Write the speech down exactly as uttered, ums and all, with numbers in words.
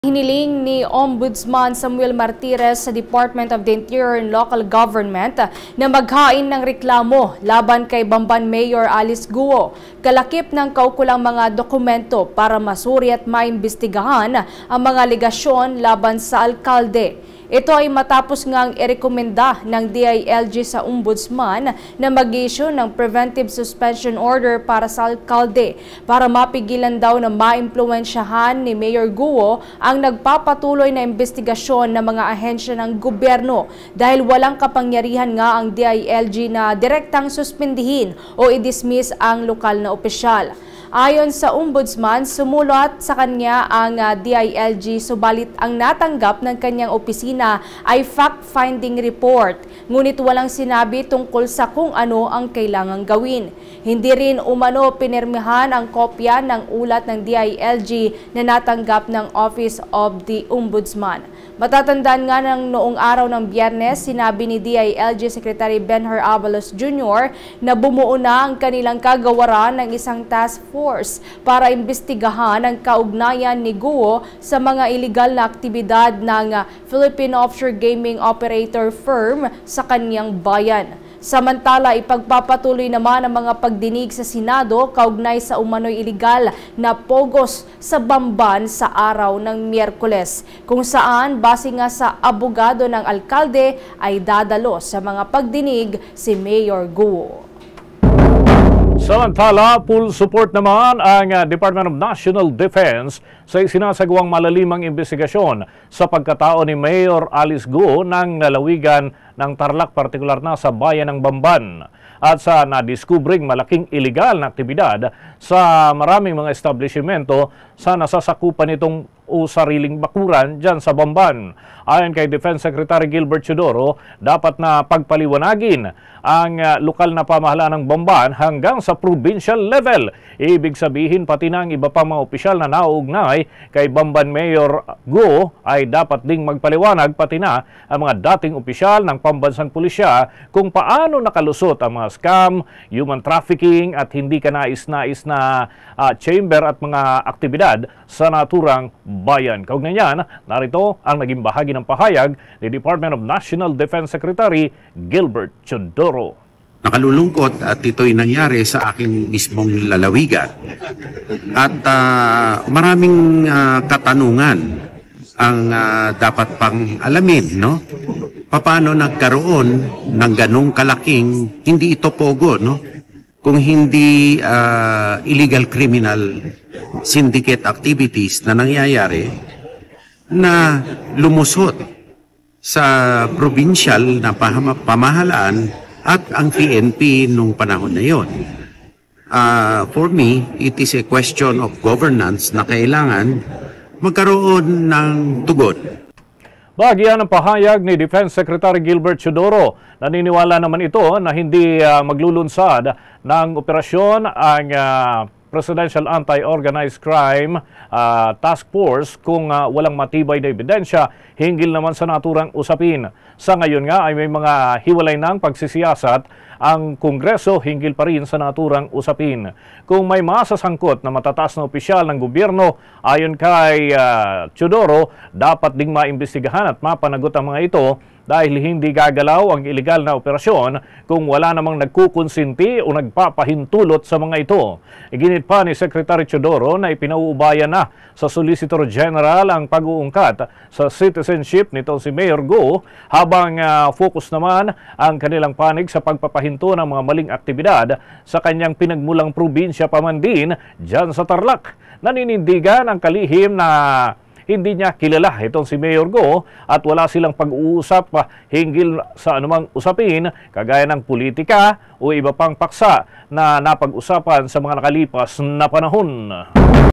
Hiniling ni Ombudsman Samuel Martires sa Department of the Interior and Local Government na maghain ng reklamo laban kay Bamban Mayor Alice Guo, kalakip ng kaukulang mga dokumento para masuri at maimbestigahan ang mga alegasyon laban sa alkalde. Ito ay matapos ngang irekomenda ng D I L G sa Ombudsman na mag-issue ng preventive suspension order para sa alkalde para mapigilan daw na maimpluwensyahan ni Mayor Guo ang nagpapatuloy na investigasyon ng mga ahensya ng gobyerno dahil walang kapangyarihan nga ang D I L G na direktang suspindihin o i-dismiss ang lokal na opisyal. Ayon sa Ombudsman, sumulat sa kanya ang uh, D I L G subalit ang natanggap ng kanyang opisina ay fact-finding report, ngunit walang sinabi tungkol sa kung ano ang kailangang gawin. Hindi rin umano pinirmihan ang kopya ng ulat ng D I L G na natanggap ng Office of the Ombudsman. Matatandaan nga ng noong araw ng Biyernes, sinabi ni D I L G Secretary Benher Abalos Junior na bumuo na ang kanilang kagawaran ng isang task force para imbestigahan ang kaugnayan ni Guo sa mga iligal na aktibidad ng Philippine Offshore Gaming Operator Firm sa kanyang bayan. Samantala, ipagpapatuloy naman ang mga pagdinig sa Senado kaugnay sa umano'y iligal na pogos sa Bamban sa araw ng Miyerkules, kung saan base nga sa abogado ng alkalde ay dadalo sa mga pagdinig si Mayor Guo. Samantala, full support naman ang Department of National Defense sa sinasagawang malalimang investigasyon sa pagkatao ni Mayor Alice Guo ng lalawigan ng Tarlac, partikular na sa bayan ng Bamban, at sa nadiskubring malaking iligal na aktibidad sa maraming mga establishmento sa nasasakupan nitong o sariling bakuran dyan sa Bamban. Ayon kay Defense Secretary Gilbert Chodoro, dapat na pagpaliwanagin ang uh, lokal na pamahalaan ng Bamban hanggang sa provincial level. Ibig sabihin pati na ang iba pang mga opisyal na nauugnay kay Bamban Mayor Guo ay dapat ding magpaliwanag pati na ang mga dating opisyal ng pambansang pulisya kung paano nakalusot ang mga scam, human trafficking at hindi kanais-nais na uh, chamber at mga aktibidad sa naturang bayan. Kaugnay niyan, narito ang naging bahagi ng pahayag ni Department of National Defense Secretary Gilbert Chodoro. Nakalulungkot at ito'y nangyari sa aking mismong lalawigan. At uh, maraming uh, katanungan ang uh, dapat pang alamin, no? Paano nagkaroon ng ganong kalaking, hindi ito pogo, no? Kung hindi uh, illegal criminal syndicate activities na nangyayari na lumusot sa provincial na pamahalaan at ang P N P nung panahon na yon. Uh, for me, it is a question of governance na kailangan magkaroon ng tugon. Bahagyan ng pahayag ni Defense Secretary Gilbert Chodoro. Naniniwala naman ito na hindi uh, maglulunsad ng operasyon ang uh, Presidential Anti-Organized Crime uh, Task Force kung uh, walang matibay na ebidensya hinggil naman sa naturang usapin. Sa ngayon nga ay may mga hiwalay ng pagsisiyasat ang Kongreso hinggil pa rin sa naturang usapin. Kung may masasangkot na matataas na opisyal ng gobyerno, ayon kay uh, Chodoro, dapat ding maimbestigahan at mapanagot ang mga ito dahil hindi gagalaw ang ilegal na operasyon kung wala namang nagkukonsinti o nagpapahintulot sa mga ito. Iginit pa ni Secretary Chodoro na ipinauubayan na sa Solicitor General ang pag-uungkat sa citizenship nito si Mayor Guo, habang uh, focus naman ang kanilang panig sa pagpapahinto ng mga maling aktibidad sa kanyang pinagmulang probinsya pa man din dyan sa Tarlac. Naninindigan ang kalihim na hindi niya kilala itong si Mayor Guo at wala silang pag-uusap hinggil sa anumang usapin kagaya ng politika o iba pang paksa na napag-usapan sa mga nakalipas na panahon.